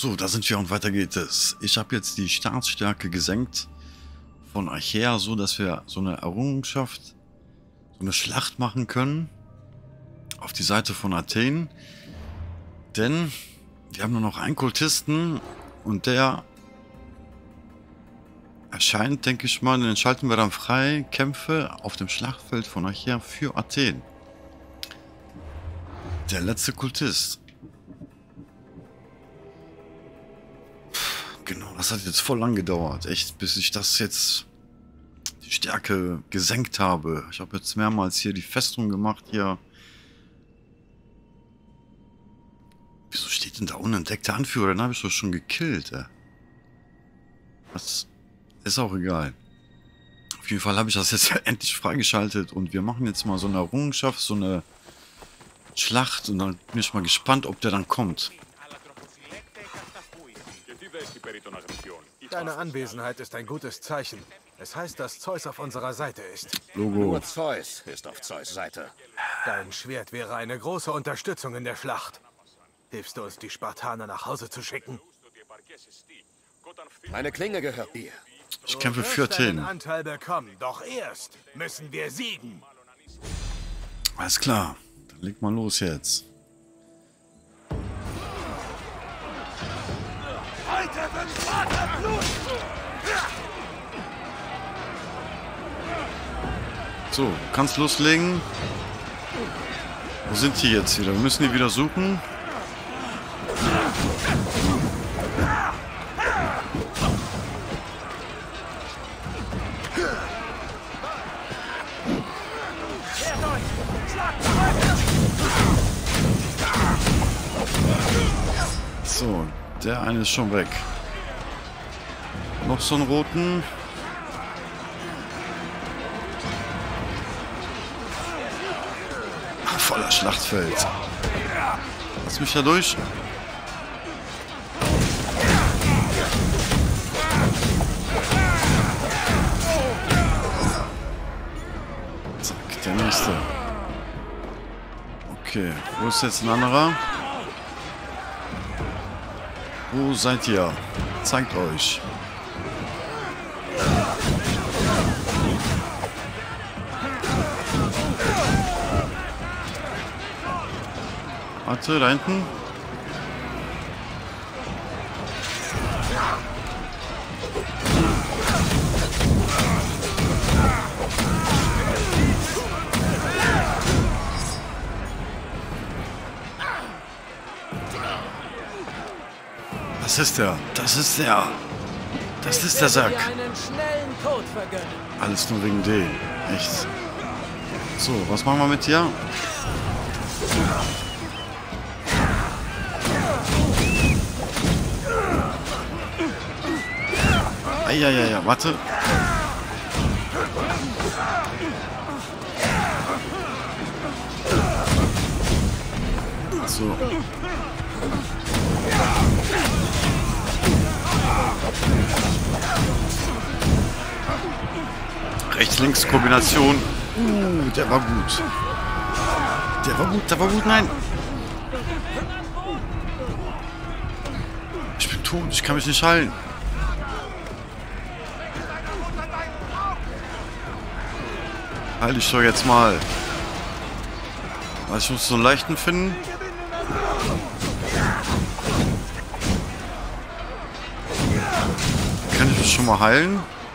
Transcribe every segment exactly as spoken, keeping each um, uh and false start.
So, da sind wir und weiter geht es. Ich habe jetzt die Staatsstärke gesenkt von Achaea, so dass wir so eine Errungenschaft, so eine Schlacht machen können auf die Seite von Athen. Denn wir haben nur noch einen Kultisten und der erscheint, denke ich mal, den schalten wir dann frei. Kämpfe auf dem Schlachtfeld von Achaea für Athen. Der letzte Kultist. Genau, das hat jetzt voll lang gedauert. Echt, bis ich das jetzt die Stärke gesenkt habe. Ich habe jetzt mehrmals hier die Festung gemacht. Hier. Wieso steht denn da unentdeckter Anführer? Den habe ich doch schon gekillt. Ey. Das ist auch egal. Auf jeden Fall habe ich das jetzt endlich freigeschaltet. Und wir machen jetzt mal so eine Errungenschaft, so eine Schlacht. Und dann bin ich mal gespannt, ob der dann kommt. Deine Anwesenheit ist ein gutes Zeichen. Es heißt, dass Zeus auf unserer Seite ist. Logo. Nur Zeus ist auf Zeus Seite. Dein Schwert wäre eine große Unterstützung in der Schlacht. Hilfst du uns, die Spartaner nach Hause zu schicken? Meine Klinge gehört dir. Ich kämpfe für Athen. Deinen Anteil bekommen, doch erst müssen wir siegen. Alles klar. Dann leg mal los jetzt. Heute wird Vaterblut! So, du kannst loslegen. Wo sind die jetzt wieder? Wir müssen die wieder suchen. So, der eine ist schon weg. Noch so einen roten. Ach, voller Schlachtfeld. Lass mich da durch. Zack, der nächste. Okay, wo ist jetzt ein anderer? Wo seid ihr? Zeigt euch. Warte, da hinten. Das ist der. Das ist der. Das ist der Sack. Alles nur wegen dem. Echt. So, was machen wir mit dir? Eieiei, warte. So. Rechts-Links-Kombination. Uh, der war gut. Der war gut, der war gut, nein. Ich bin tot, ich kann mich nicht heilen. Heil dich doch jetzt mal. Ich muss so einen leichten finden. Kann ich mich schon mal heilen?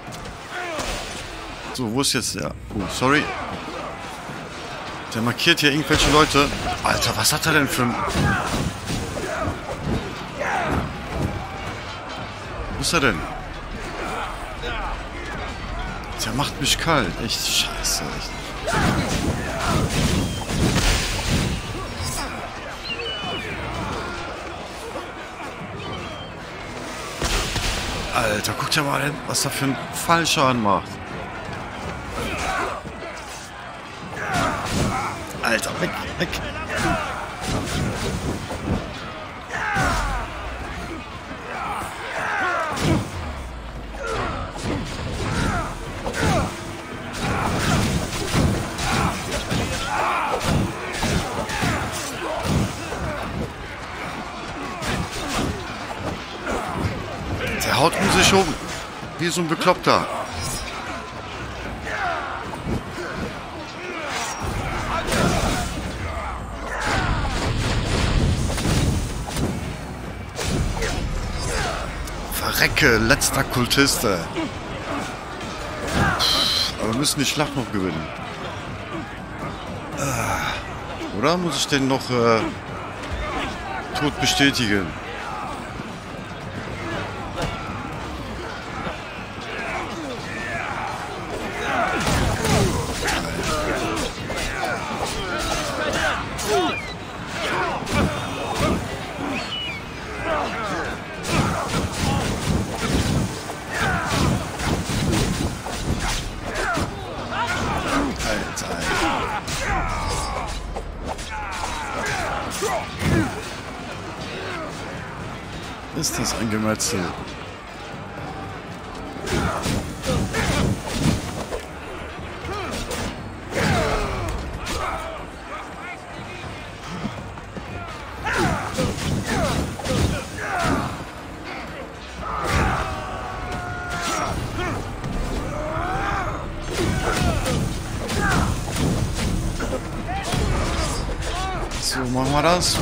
So, wo ist jetzt der? Oh, sorry. Der markiert hier irgendwelche Leute. Alter, was hat er denn für ein... Wo ist er denn? Der macht mich kalt. Echt scheiße. Echt. Alter, guck dir mal, was er für einen Fallschaden macht. Alter, weg, weg. Der haut um sich um. Wie so ein Bekloppter. Verrecke, letzter Kultiste. Aber wir müssen die Schlacht noch gewinnen. Oder muss ich den noch äh, tot bestätigen? Ist das ein Gemetzel? So, machen wir das.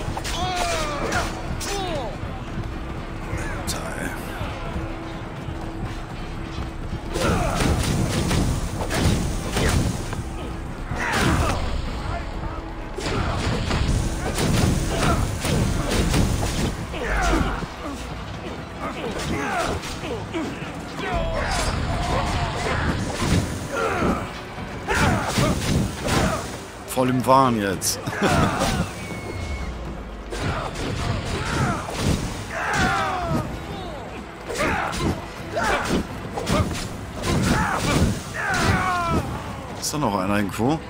Voll im Wahn jetzt. Ist da noch einer irgendwo?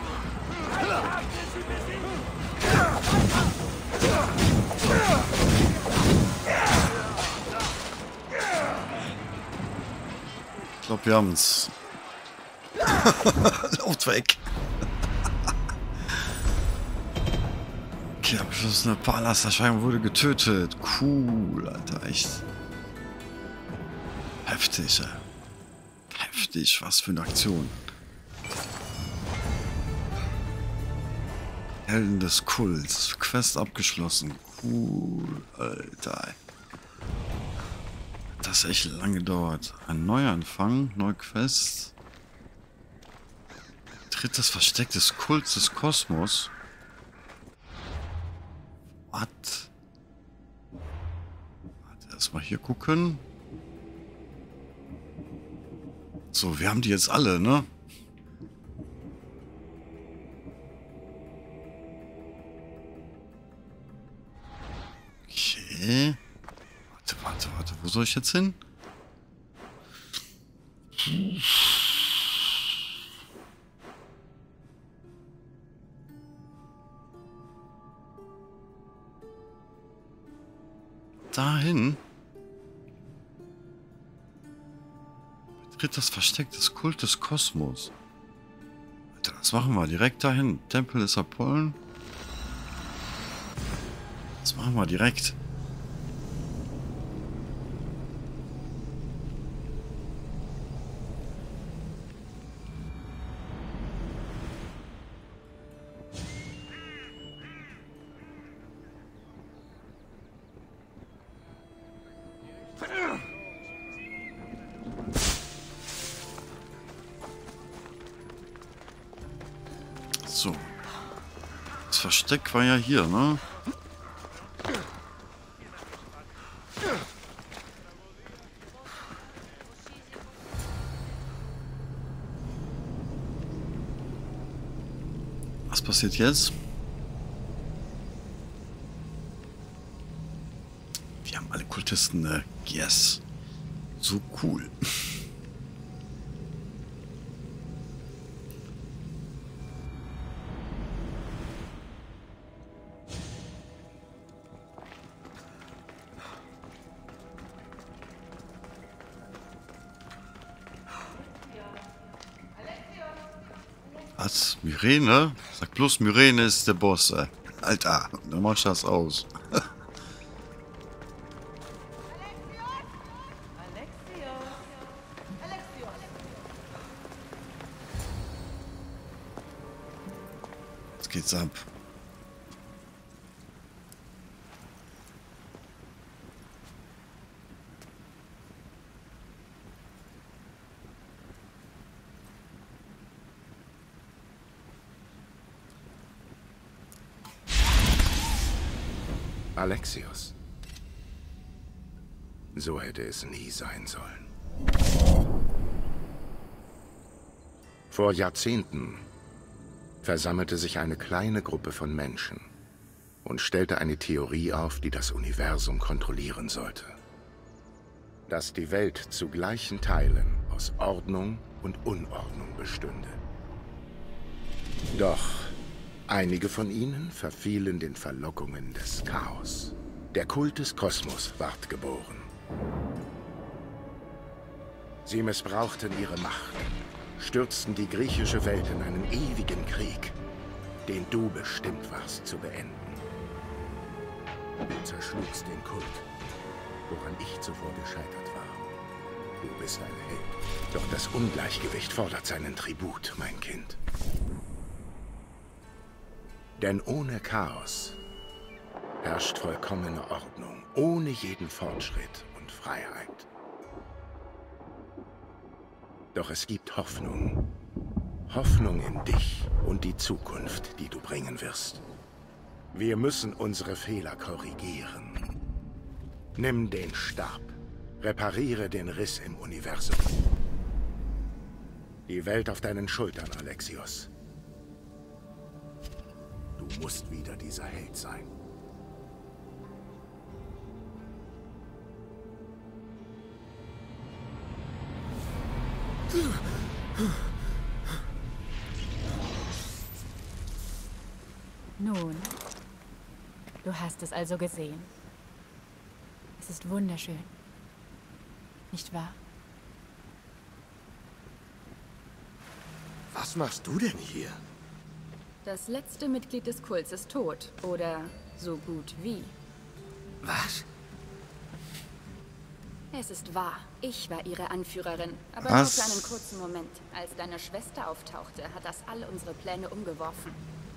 Ich glaube, wir haben es. Lauft weg. Okay, abgeschlossene Palasterscheibe wurde getötet. Cool, Alter, echt. Heftig, ey. Heftig, was für eine Aktion. Helden des Kults. Quest abgeschlossen. Cool, Alter. Das hat echt lange gedauert. Ein Neuanfang, neue Quest. Drittes Versteck des Kults des Kosmos. Was? Warte, erstmal hier gucken. So, wir haben die jetzt alle, ne? Okay. Warte, warte, warte. Wo soll ich jetzt hin? Dahin. Betritt das Versteck des Kult des Kosmos. Alter, das machen wir direkt dahin. Tempel des Apollon. Das machen wir direkt. So. Das Versteck war ja hier, ne? Was passiert jetzt? Wir haben alle Kultisten, ne? Yes. So cool. Was? Myrene? Sag bloß, Myrene ist der Boss, ey. Alter, dann mach ich das aus. Jetzt geht's ab. Alexios. So hätte es nie sein sollen. Vor Jahrzehnten versammelte sich eine kleine Gruppe von Menschen und stellte eine Theorie auf, die das Universum kontrollieren sollte. Dass die Welt zu gleichen Teilen aus Ordnung und Unordnung bestünde. Doch einige von ihnen verfielen den Verlockungen des Chaos. Der Kult des Kosmos ward geboren. Sie missbrauchten ihre Macht, stürzten die griechische Welt in einen ewigen Krieg, den du bestimmt warst zu beenden. Du zerschlugst den Kult, woran ich zuvor gescheitert war. Du bist ein Held, doch das Ungleichgewicht fordert seinen Tribut, mein Kind. Denn ohne Chaos herrscht vollkommene Ordnung, ohne jeden Fortschritt und Freiheit. Doch es gibt Hoffnung. Hoffnung in dich und die Zukunft, die du bringen wirst. Wir müssen unsere Fehler korrigieren. Nimm den Stab. Repariere den Riss im Universum. Die Welt auf deinen Schultern, Alexios. Du musst wieder dieser Held sein. Nun, du hast es also gesehen. Es ist wunderschön. Nicht wahr? Was machst du denn hier? Das letzte Mitglied des Kults ist tot. Oder so gut wie. Was? Es ist wahr. Ich war ihre Anführerin. Aber Was? nur für einen kurzen Moment. Als deine Schwester auftauchte, hat das all unsere Pläne umgeworfen.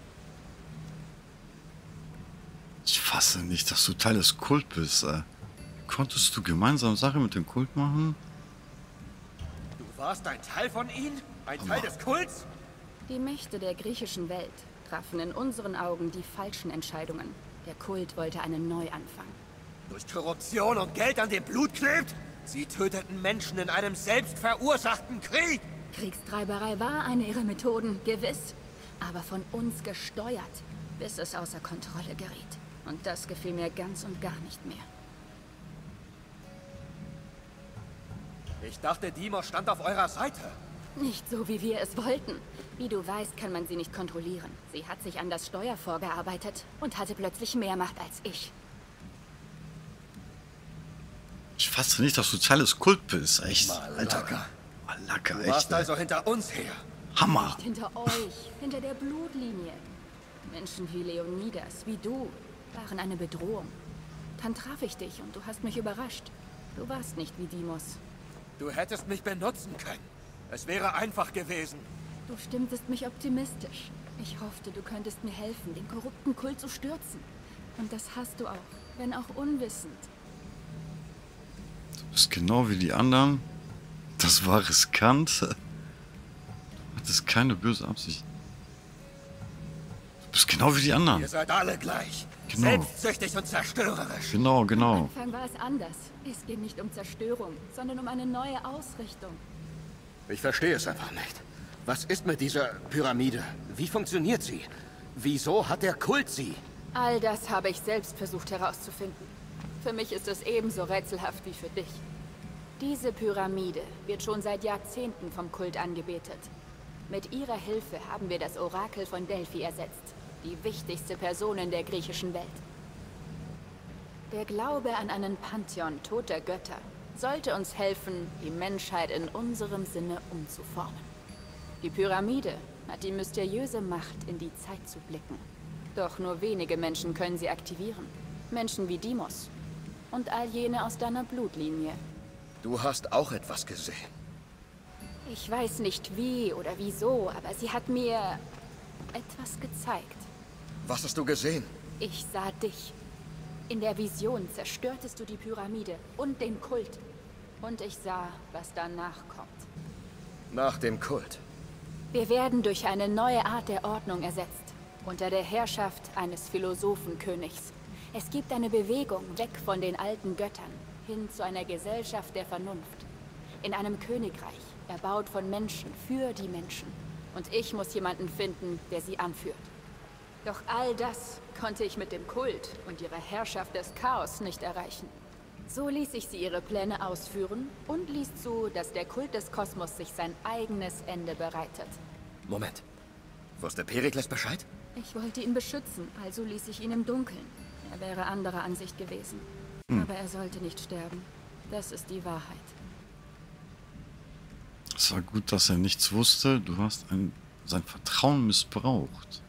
Ich fasse nicht, dass du Teil des Kult bist. Äh. Konntest du gemeinsam Sachen mit dem Kult machen? Du warst ein Teil von ihnen? Ein Teil des Kults? Die Mächte der griechischen Welt trafen in unseren Augen die falschen Entscheidungen. Der Kult wollte einen Neuanfang. Durch Korruption und Geld an dem Blut klebt? Sie töteten Menschen in einem selbst verursachten Krieg! Kriegstreiberei war eine ihrer Methoden, gewiss. Aber von uns gesteuert, bis es außer Kontrolle geriet. Und das gefiel mir ganz und gar nicht mehr. Ich dachte, Deimos stand auf eurer Seite. Nicht so, wie wir es wollten. Wie du weißt, kann man sie nicht kontrollieren. Sie hat sich an das Steuer vorgearbeitet und hatte plötzlich mehr Macht als ich. Ich fasse nicht, dass du Teil des Kult bist. Echt. Malaka. Malaka, Du echt. warst ey. also hinter uns her. Hammer. Nicht hinter euch, hinter der Blutlinie. Menschen wie Leonidas, wie du, waren eine Bedrohung. Dann traf ich dich und du hast mich überrascht. Du warst nicht wie Deimos. Du hättest mich benutzen können. Es wäre einfach gewesen. Du stimmtest mich optimistisch. Ich hoffte, du könntest mir helfen, den korrupten Kult zu stürzen. Und das hast du auch, wenn auch unwissend. Du bist genau wie die anderen. Das war riskant. Du hattest keine böse Absicht. Du bist genau wie die anderen. Ihr seid alle gleich. Genau. Selbstsüchtig und zerstörerisch. Genau, Am genau. Anfang war es anders. Es ging nicht um Zerstörung, sondern um eine neue Ausrichtung. Ich verstehe es einfach nicht. Was ist mit dieser Pyramide? Wie funktioniert sie? Wieso hat der Kult sie? All das habe ich selbst versucht herauszufinden. Für mich ist es ebenso rätselhaft wie für dich. Diese Pyramide wird schon seit Jahrzehnten vom Kult angebetet. Mit ihrer Hilfe haben wir das Orakel von Delphi ersetzt. Die wichtigste Person in der griechischen Welt. Der Glaube an einen Pantheon toter Götter sollte uns helfen, die Menschheit in unserem Sinne umzuformen. Die Pyramide hat die mysteriöse Macht, in die Zeit zu blicken. Doch nur wenige Menschen können sie aktivieren. Menschen wie Deimos. Und all jene aus deiner Blutlinie. Du hast auch etwas gesehen. Ich weiß nicht wie oder wieso, aber sie hat mir etwas gezeigt. Was hast du gesehen? Ich sah dich. In der Vision zerstörtest du die Pyramide und den Kult. Und ich sah, was danach kommt. Nach dem Kult. Wir werden durch eine neue Art der Ordnung ersetzt. Unter der Herrschaft eines Philosophenkönigs. Es gibt eine Bewegung weg von den alten Göttern, hin zu einer Gesellschaft der Vernunft. In einem Königreich, erbaut von Menschen, für die Menschen. Und ich muss jemanden finden, der sie anführt. Doch all das konnte ich mit dem Kult und ihrer Herrschaft des Chaos nicht erreichen. So ließ ich sie ihre Pläne ausführen und ließ zu, dass der Kult des Kosmos sich sein eigenes Ende bereitet. Moment. Wusste Perikles Bescheid? Ich wollte ihn beschützen, also ließ ich ihn im Dunkeln. Er wäre anderer Ansicht gewesen. Hm. Aber er sollte nicht sterben. Das ist die Wahrheit. Es war gut, dass er nichts wusste. Du hast ein, sein Vertrauen missbraucht.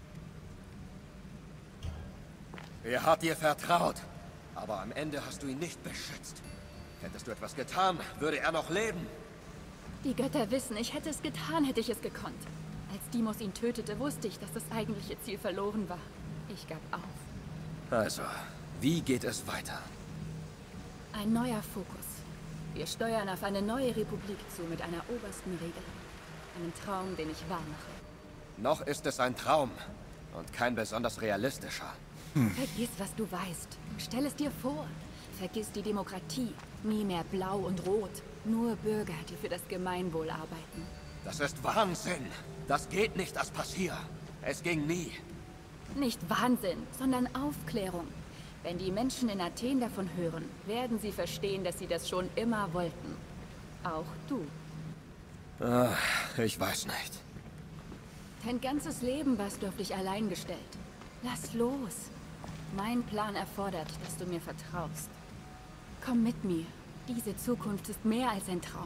Er hat dir vertraut. Aber am Ende hast du ihn nicht beschützt. Hättest du etwas getan, würde er noch leben. Die Götter wissen, ich hätte es getan, hätte ich es gekonnt. Als Deimos ihn tötete, wusste ich, dass das eigentliche Ziel verloren war. Ich gab auf. Also, wie geht es weiter? Ein neuer Fokus. Wir steuern auf eine neue Republik zu mit einer obersten Regel. Einen Traum, den ich wahrmache. Noch ist es ein Traum. Und kein besonders realistischer. Hm. Vergiss, was du weißt. Stell es dir vor. Vergiss die Demokratie. Nie mehr blau und rot. Nur Bürger, die für das Gemeinwohl arbeiten. Das ist Wahnsinn. Das geht nicht als Passier. Es ging nie. Nicht Wahnsinn, sondern Aufklärung. Wenn die Menschen in Athen davon hören, werden sie verstehen, dass sie das schon immer wollten. Auch du. Ach, ich weiß nicht. Dein ganzes Leben warst du auf dich allein gestellt. Lass los. Mein Plan erfordert, dass du mir vertraust. Komm mit mir. Diese Zukunft ist mehr als ein Traum.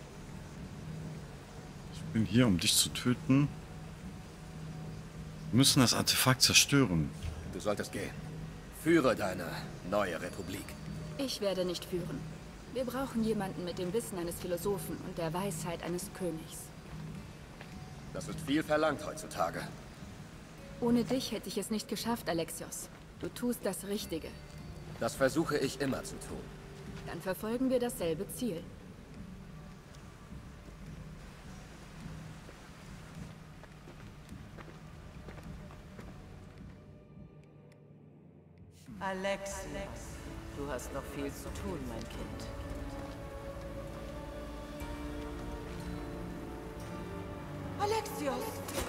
Ich bin hier, um dich zu töten. Wir müssen das Artefakt zerstören. Du solltest gehen. Führe deine neue Republik. Ich werde nicht führen. Wir brauchen jemanden mit dem Wissen eines Philosophen und der Weisheit eines Königs. Das ist viel verlangt heutzutage. Ohne dich hätte ich es nicht geschafft, Alexios. Du tust das Richtige. Das versuche ich immer zu tun. Dann verfolgen wir dasselbe Ziel. Alexios, du hast noch viel zu tun, mein Kind. Alexios!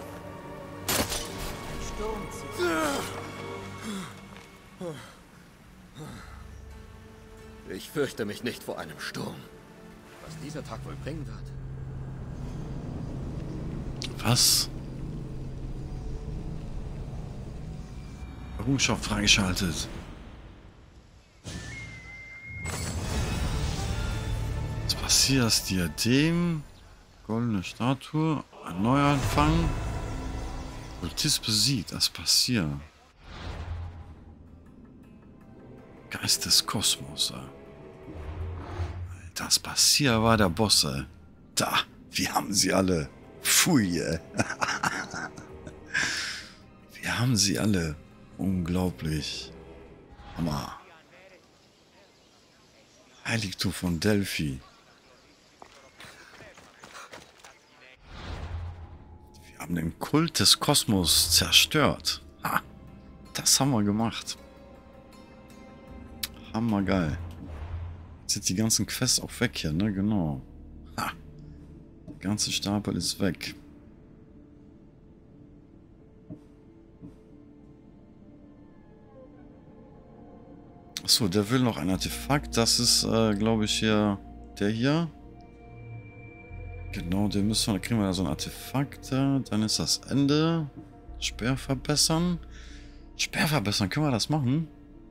Ein Sturm zieht. Ich fürchte mich nicht vor einem Sturm. Was dieser Tag wohl bringen wird. Was? Errungenschaft freigeschaltet. Was passiert? Das Diadem. Goldene Statue. Ein Neuanfang. Kultist besiegt. Das passiert. Geist des Kosmos. Das passiert war der Boss. Da. Wir haben sie alle. Pfui. Wir haben sie alle. Unglaublich. Hammer. Heiligtum von Delphi. Wir haben den Kult des Kosmos zerstört. Ha, das haben wir gemacht. Hammergeil. Jetzt sind die ganzen Quests auch weg hier, ne? Genau. Ha. Der ganze Stapel ist weg. Achso, der will noch ein Artefakt. Das ist, äh, glaube ich, hier der hier. Genau, den müssen wir, da kriegen wir da so ein Artefakt. Dann ist das Ende. Speer verbessern. Speer verbessern, können wir das machen?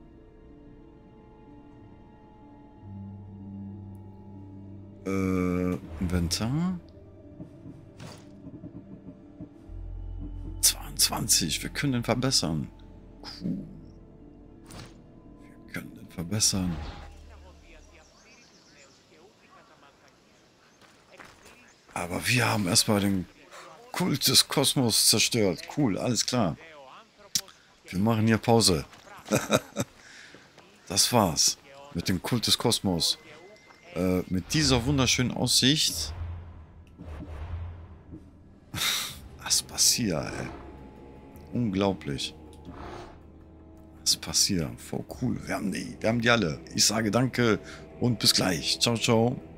Äh, Inventar. zweiundzwanzig, wir können den verbessern. Cool. Wir können den verbessern. Aber wir haben erstmal den Kult des Kosmos zerstört. Cool, alles klar. Wir machen hier Pause. Das war's. Mit dem Kult des Kosmos. Äh, mit dieser wunderschönen Aussicht. Was passiert, ey? Unglaublich. Was passiert? Voll cool. Wir haben die. Wir haben die alle. Ich sage danke und bis gleich. Ciao, ciao.